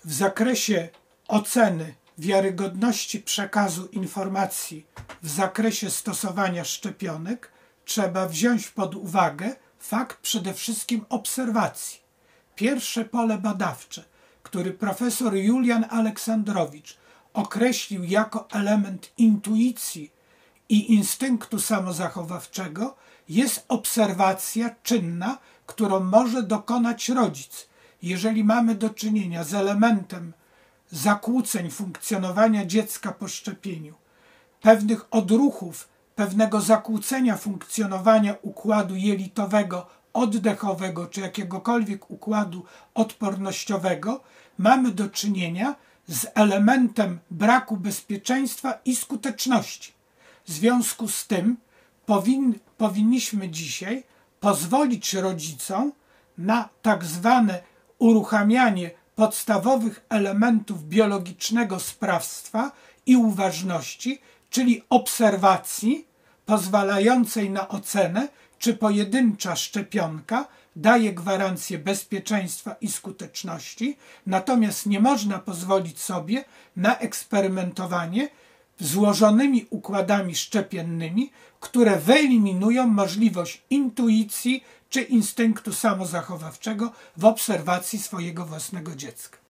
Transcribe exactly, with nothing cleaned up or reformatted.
W zakresie oceny wiarygodności przekazu informacji w zakresie stosowania szczepionek trzeba wziąć pod uwagę fakt przede wszystkim obserwacji. Pierwsze pole badawcze, który profesor Julian Aleksandrowicz określił jako element intuicji i instynktu samozachowawczego, jest obserwacja czynna, którą może dokonać rodzic. Jeżeli mamy do czynienia z elementem zakłóceń funkcjonowania dziecka po szczepieniu, pewnych odruchów, pewnego zakłócenia funkcjonowania układu jelitowego, oddechowego czy jakiegokolwiek układu odpornościowego, mamy do czynienia z elementem braku bezpieczeństwa i skuteczności. W związku z tym powin, powinniśmy dzisiaj pozwolić rodzicom na tak zwane uruchamianie podstawowych elementów biologicznego sprawstwa i uważności, czyli obserwacji pozwalającej na ocenę, czy pojedyncza szczepionka daje gwarancję bezpieczeństwa i skuteczności, natomiast nie można pozwolić sobie na eksperymentowanie złożonymi układami szczepiennymi, które wyeliminują możliwość intuicji czy instynktu samozachowawczego w obserwacji swojego własnego dziecka.